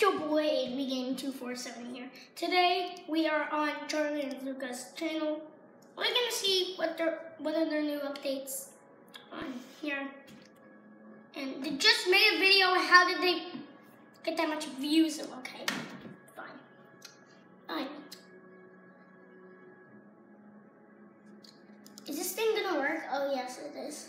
your boy ABGame247 here. Today we are on Charlie and Luca's channel. We're gonna see what are their new updates on here. And they just made a video. How did they get that much views? Okay, fine. Is this thing gonna work? Oh yes, it is.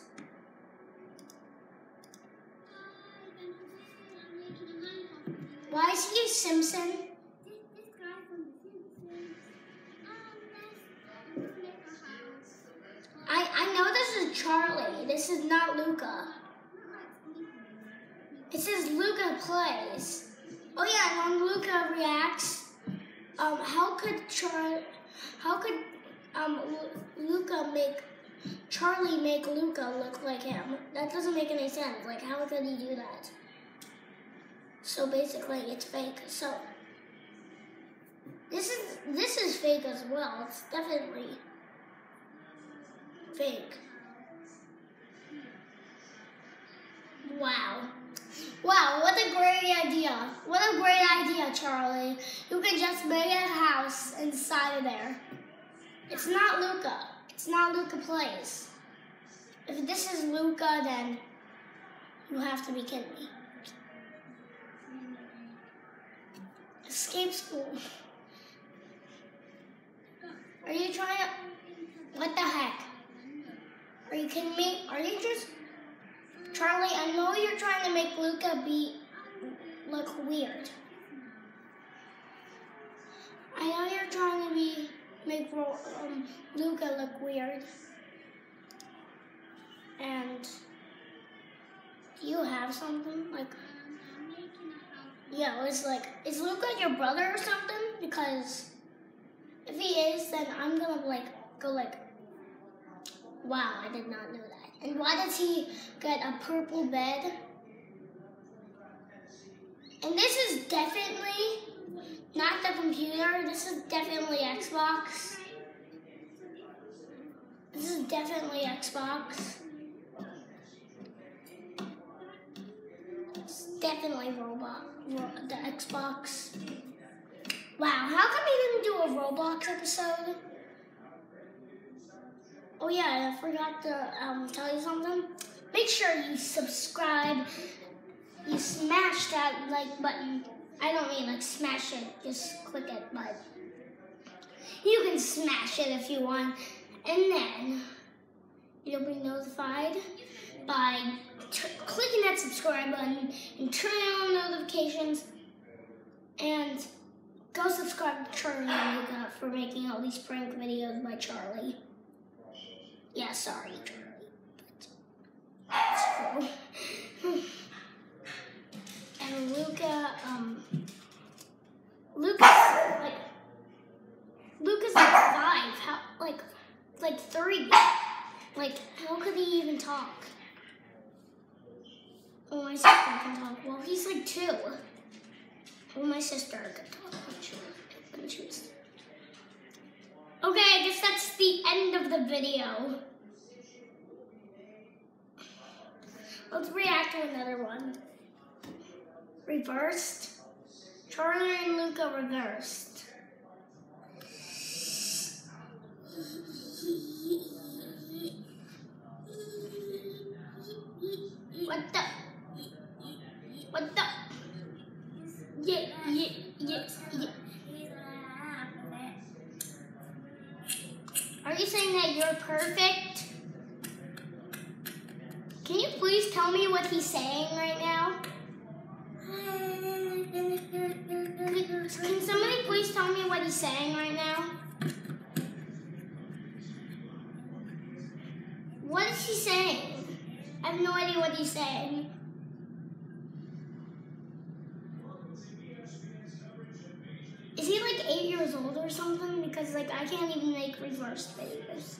Why is he a Simpson? This guy from the Simpsons. I know this is Charlie. This is not Luca. It says Luca plays. Oh yeah, and when Luca reacts, how could Luca make Charlie make Luca look like him? That doesn't make any sense. Like, how could he do that? So basically, it's fake. So this is fake as well. It's definitely fake. Wow. Wow, what a great idea. What a great idea, Charlie. You could just make a house inside of there. It's not Luca. It's not Luca Plays. If this is Luca, then you have to be kidding me. Escape school. Are you trying to... What the heck? Are you kidding me? Are you just... Charlie, I know you're trying to make Luca look weird. I know you're trying to make Luca look weird. And do you have something like... Yeah, it's like, is Luca your brother or something? Because if he is, then I'm gonna go like, wow, I did not know that. And why does he get a purple bed? And this is definitely not the computer. This is definitely Xbox. This is definitely Xbox. It's definitely the Xbox. Wow, how come he didn't do a Roblox episode? Oh yeah, I forgot to tell you something. Make sure you subscribe. You smash that like button. I don't mean like smash it, just click it, but you can smash it if you want. And then you'll be notified by clicking that subscribe button and turning on notifications, and go subscribe to Charlie and Luca for making all these prank videos by Charlie. Yeah, sorry, Charlie. But it's cool. And Luca's like 5. How like 3. Like, how could he even talk? Oh, my sister can talk. Well, he's like 2. Well, my sister could talk when she was. Okay, I guess that's the end of the video. Let's react to another one. Reversed. Charlie and Luca reversed. What the? Yeah. Are you saying that you're perfect? Can you please tell me what he's saying right now? Can somebody please tell me what he's saying right now? What is he saying? I have no idea what he's saying. Is he like 8 years old or something? Because like I can't even make reversed videos.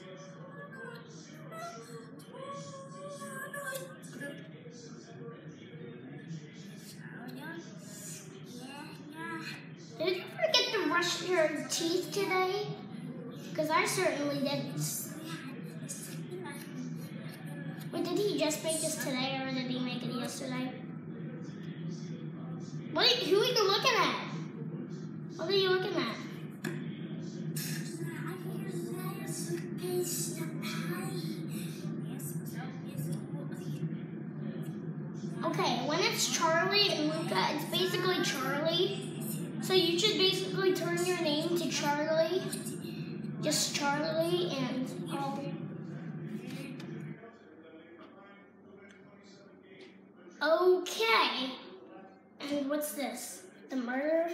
Did you forget to brush your teeth today? Because I certainly didn't. Wait, did he just make this today or did he make it yesterday? Who are you looking at? What are you looking at? Okay, when it's Charlie and Luca, it's basically Charlie. So you should basically turn your name to Charlie. Just Charlie and okay. And what's this? The murder?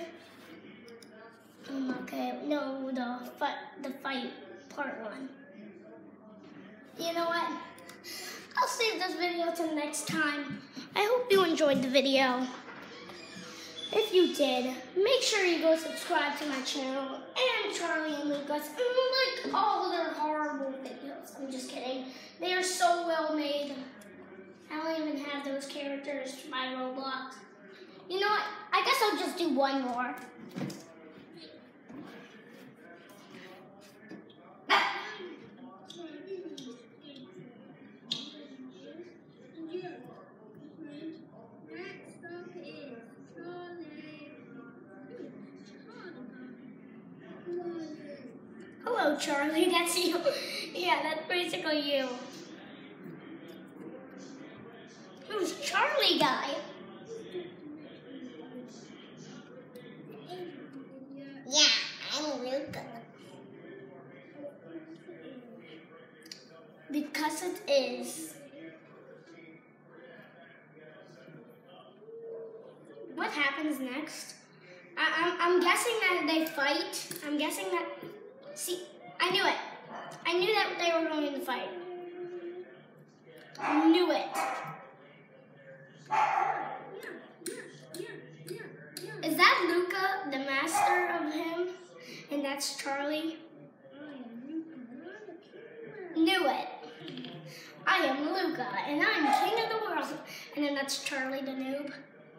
Okay, no, the fight, part 1. You know what? I'll save this video till next time. I hope you enjoyed the video. If you did, make sure you go subscribe to my channel and Charlie and Luca's and like all of their horrible videos. I'm just kidding. They are so well made. I don't even have those characters for my Roblox. You know what? I guess I'll just do one more. Hello, Charlie. That's you. Yeah, that's basically you. Who's Charlie guy? Yeah, I'm Luca. Because it is. What happens next? I'm guessing that they fight. I'm guessing that. See, I knew it. I knew that they were going to fight. I knew it. Is that Luca, the master of him? And that's Charlie? Knew it. I am Luca, and I'm king of the world. And then that's Charlie the noob.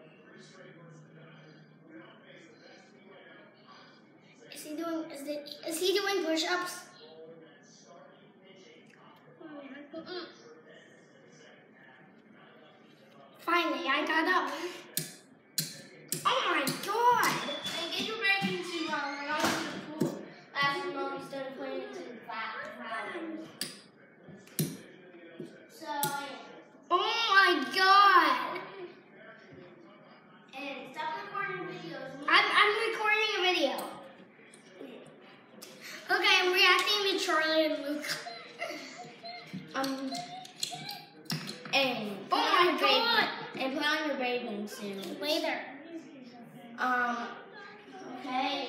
Is he doing push-ups? Finally, I got up. Oh my god! Hey, get your bathing suit on. We're going to the pool. Last month we started playing into the bathroom. So, Oh my god! and stop recording videos. I'm recording a video. Okay, I'm reacting to Charlie and Luke. And Oh my god! And put on your bathing suit. Later. Okay.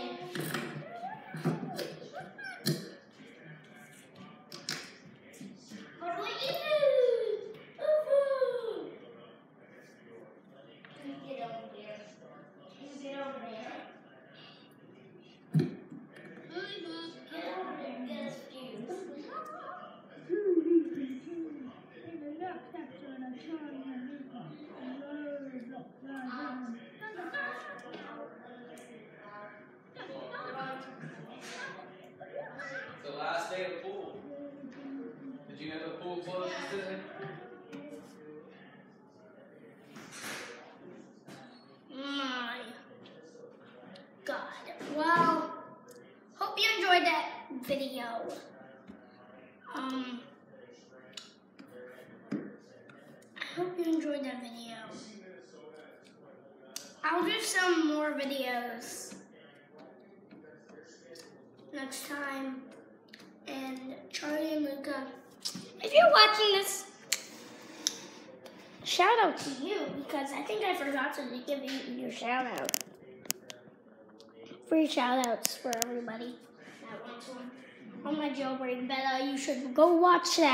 What do we do? Get over there. Get over there. Get over there and get us juice. It's the last day of pool. Did you know the pool closes today? My god. Well, hope you enjoyed that video. I hope you enjoyed that video. I'll do some more videos next time. And Charlie and Luca, if you're watching this, shout out to you, because I think I forgot to give you your shout out. Free shout outs for everybody that wants one on my jailbreak beta. You should go watch that.